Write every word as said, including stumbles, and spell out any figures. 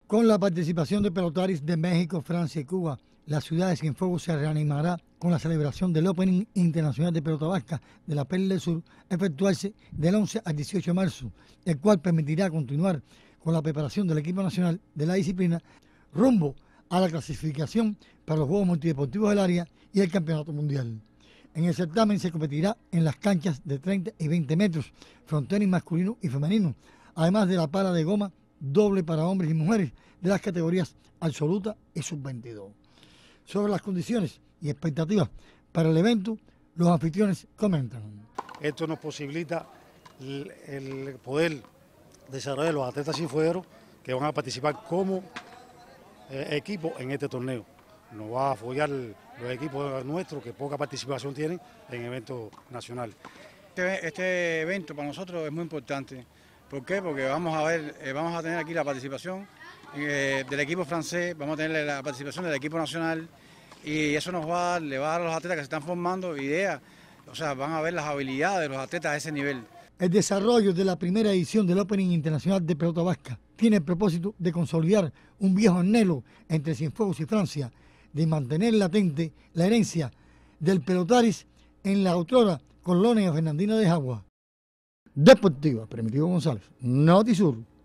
Con la participación de pelotaris de México, Francia y Cuba, la ciudad de Cienfuegos se reanimará con la celebración del Opening Internacional de Pelota Vasca de la Perla del Sur, efectuarse del once al dieciocho de marzo, el cual permitirá continuar con la preparación del equipo nacional de la disciplina rumbo a la clasificación para los Juegos Multideportivos del área y el Campeonato Mundial. En el certamen se competirá en las canchas de treinta y veinte metros, frontenis masculino y femenino, además de la pala de goma doble para hombres y mujeres de las categorías absoluta y sub veintidós. Sobre las condiciones y expectativas para el evento, los anfitriones comentan. Esto nos posibilita el, el poder desarrollar los atletas cienfuegueros que van a participar como eh, equipo en este torneo. Nos va a apoyar los equipos nuestros que poca participación tienen en eventos nacionales. Este, este evento para nosotros es muy importante. ¿Por qué? Porque vamos a ver, eh, vamos a tener aquí la participación eh, del equipo francés, vamos a tener la participación del equipo nacional y eso nos va a dar, le va a dar a los atletas que se están formando ideas, o sea, van a ver las habilidades de los atletas a ese nivel. El desarrollo de la primera edición del Opening Internacional de Pelota Vasca tiene el propósito de consolidar un viejo anhelo entre Cienfuegos y Francia, de mantener latente la herencia del pelotaris en la autora colonia fernandina de Jagua. Deportiva, Primitivo González, Notisur.